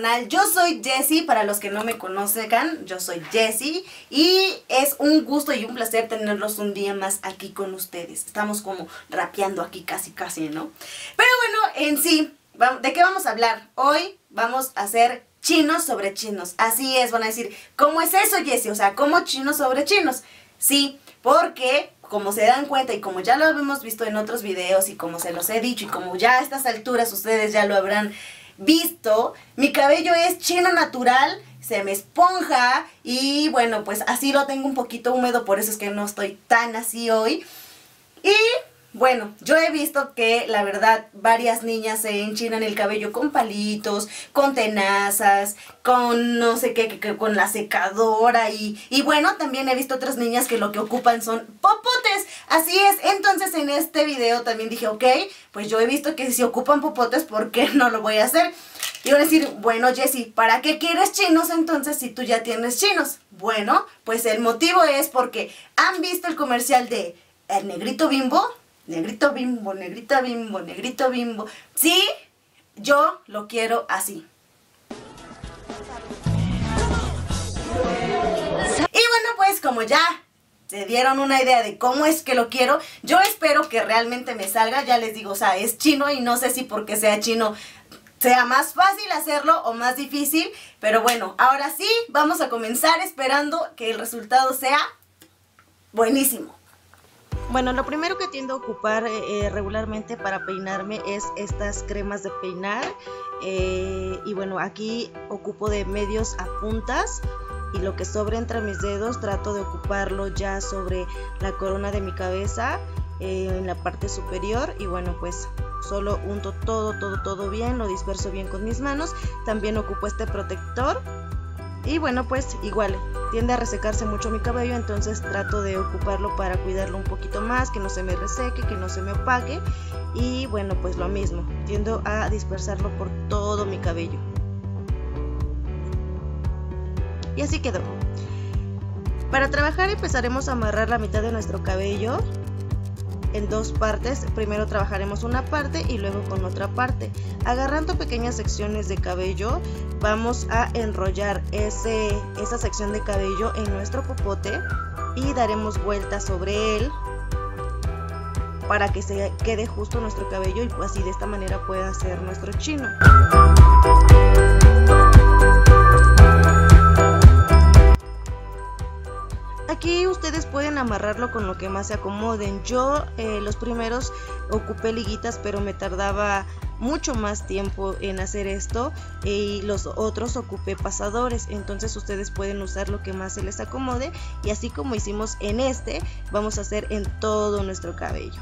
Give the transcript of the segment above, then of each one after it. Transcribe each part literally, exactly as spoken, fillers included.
canal. Yo soy Jessie, para los que no me conozcan, yo soy Jessie y es un gusto y un placer tenerlos un día más aquí con ustedes. Estamos como rapeando aquí casi casi, ¿no? Pero bueno, en sí, ¿de qué vamos a hablar? Hoy vamos a hacer chinos sobre chinos. Así es, van a decir, ¿cómo es eso, Jessie? O sea, ¿cómo chinos sobre chinos? Sí, porque como se dan cuenta y como ya lo hemos visto en otros videos y como se los he dicho y como ya a estas alturas ustedes ya lo habrán visto, mi cabello es chino natural, se me esponja y bueno, pues así lo tengo un poquito húmedo, por eso es que no estoy tan así hoy. Y bueno, yo he visto que la verdad varias niñas se enchinan el cabello con palitos, con tenazas, con no sé qué, que, que, con la secadora y, y bueno, también he visto otras niñas que lo que ocupan son popotes. Así es, entonces en este video también dije, ok, pues yo he visto que si ocupan popotes, ¿por qué no lo voy a hacer? Y van a decir, bueno, Jessie, ¿para qué quieres chinos entonces si tú ya tienes chinos? Bueno, pues el motivo es porque han visto el comercial de El Negrito Bimbo. Negrito Bimbo, negrito Bimbo, negrito Bimbo. Sí, yo lo quiero así. Y bueno, pues como ya se dieron una idea de cómo es que lo quiero, yo espero que realmente me salga. Ya les digo, o sea, es chino y no sé si porque sea chino sea más fácil hacerlo o más difícil. Pero bueno, ahora sí, vamos a comenzar esperando que el resultado sea buenísimo. Bueno, lo primero que tiendo a ocupar eh, regularmente para peinarme es estas cremas de peinar eh, y bueno, aquí ocupo de medios a puntas y lo que sobra entre mis dedos trato de ocuparlo ya sobre la corona de mi cabeza eh, en la parte superior y bueno, pues solo unto todo, todo, todo bien, lo disperso bien con mis manos. También ocupo este protector. Y bueno, pues igual, tiende a resecarse mucho mi cabello, entonces trato de ocuparlo para cuidarlo un poquito más, que no se me reseque, que no se me opaque. Y bueno, pues lo mismo, tiendo a dispersarlo por todo mi cabello. Y así quedó. Para trabajar empezaremos a amarrar la mitad de nuestro cabello en dos partes. Primero trabajaremos una parte y luego con otra parte. Agarrando pequeñas secciones de cabello, vamos a enrollar ese, esa sección de cabello en nuestro popote y daremos vueltas sobre él para que se quede justo nuestro cabello y pues así de esta manera pueda ser nuestro chino. Aquí ustedes pueden amarrarlo con lo que más se acomoden. Yo eh, los primeros ocupé liguitas, pero me tardaba mucho más tiempo en hacer esto y los otros ocupé pasadores, entonces ustedes pueden usar lo que más se les acomode y así como hicimos en este, vamos a hacer en todo nuestro cabello.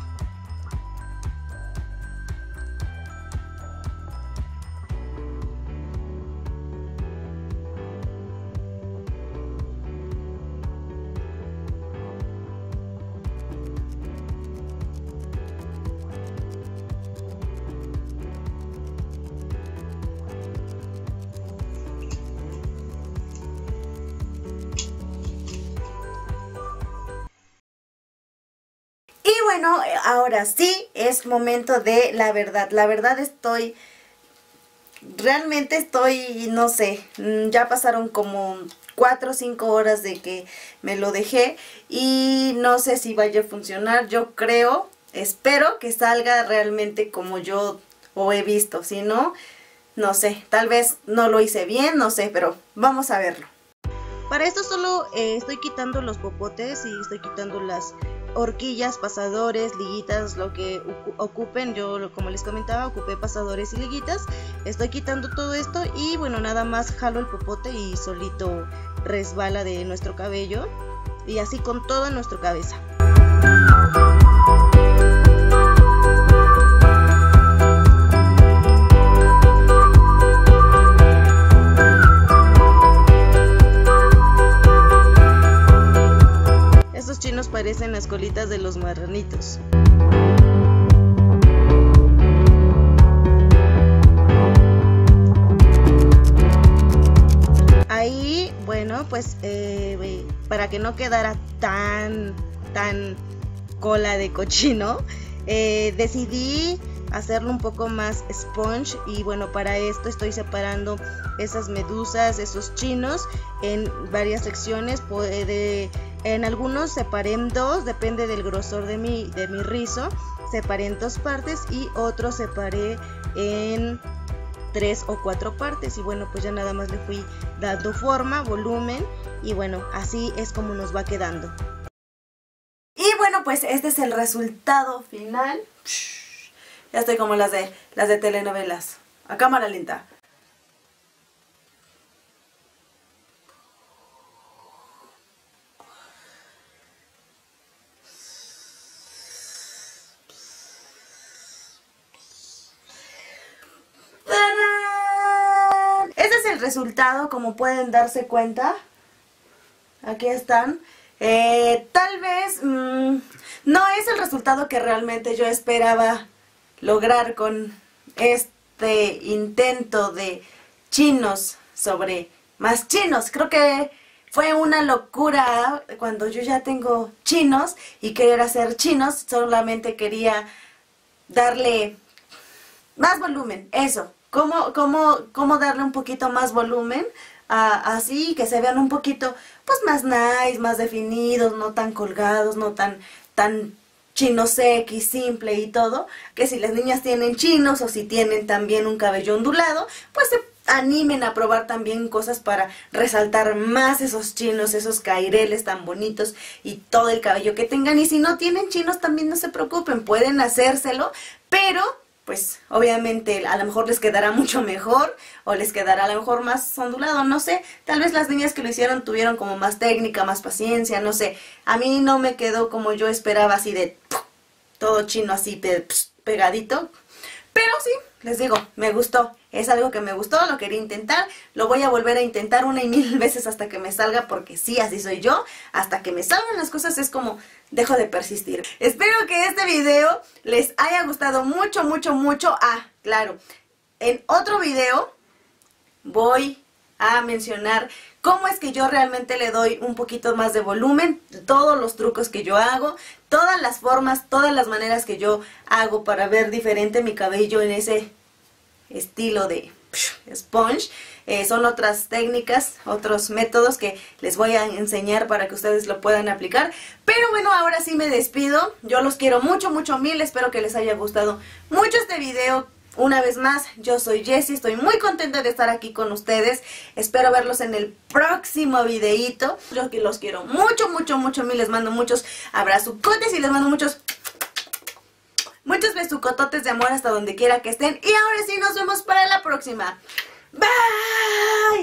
Bueno, ahora sí es momento de la verdad. La verdad estoy, realmente estoy, no sé, ya pasaron como cuatro o cinco horas de que me lo dejé y no sé si vaya a funcionar. Yo creo, espero que salga realmente como yo lo he visto. Si no, no sé, tal vez no lo hice bien, no sé, pero vamos a verlo. Para esto solo eh, estoy quitando los popotes y estoy quitando las horquillas, pasadores, liguitas, lo que ocupen. Yo, como les comentaba, ocupé pasadores y liguitas. Estoy quitando todo esto y bueno, nada más jalo el popote y solito resbala de nuestro cabello y así con toda nuestra cabeza. Estos chinos parecen las colitas de los marranitos. Ahí, bueno, pues eh, para que no quedara tan, tan cola de cochino, eh, decidí hacerlo un poco más sponge, y bueno, para esto estoy separando esas medusas, esos chinos en varias secciones. Puede, en algunos separé en dos, depende del grosor de mi, de mi rizo, separé en dos partes y otros separé en tres o cuatro partes, y bueno, pues ya nada más le fui dando forma, volumen, y bueno, así es como nos va quedando. Y bueno, pues este es el resultado final. Ya estoy como las de las de telenovelas, a cámara lenta. ¡Tarán! Este es el resultado, como pueden darse cuenta. Aquí están. Eh, tal vez mmm, no es el resultado que realmente yo esperaba lograr con este intento de chinos sobre más chinos. Creo que fue una locura cuando yo ya tengo chinos y querer hacer chinos. Solamente quería darle más volumen, eso. ¿Cómo, cómo, cómo darle un poquito más volumen? A, así que se vean un poquito pues más nice, más definidos, no tan colgados, no tan, tan chinos X, simple y todo. Que si las niñas tienen chinos o si tienen también un cabello ondulado, pues se animen a probar también cosas para resaltar más esos chinos, esos caireles tan bonitos y todo el cabello que tengan. Y si no tienen chinos también no se preocupen, pueden hacérselo, pero pues obviamente a lo mejor les quedará mucho mejor o les quedará a lo mejor más ondulado, no sé. Tal vez las niñas que lo hicieron tuvieron como más técnica, más paciencia, no sé. A mí no me quedó como yo esperaba, así de todo chino, así pe pegadito. Pero sí, les digo, me gustó. Es algo que me gustó, lo quería intentar. Lo voy a volver a intentar una y mil veces hasta que me salga, porque sí, así soy yo. Hasta que me salgan las cosas es como dejo de persistir. Espero que este video les haya gustado mucho, mucho, mucho. Ah, claro, en otro video voy a mencionar cómo es que yo realmente le doy un poquito más de volumen, todos los trucos que yo hago, todas las formas, todas las maneras que yo hago para ver diferente mi cabello en ese estilo de sponge. Eh, son otras técnicas, otros métodos que les voy a enseñar para que ustedes lo puedan aplicar. Pero bueno, ahora sí me despido. Yo los quiero mucho, mucho mil. Espero que les haya gustado mucho este video. Una vez más, yo soy Jessie, estoy muy contenta de estar aquí con ustedes. Espero verlos en el próximo videíto. Yo que los quiero mucho, mucho, mucho mil. Les mando muchos abrazucotes y les mando muchos Muchos besucototes de amor hasta donde quiera que estén. Y ahora sí nos vemos para la próxima. Bye.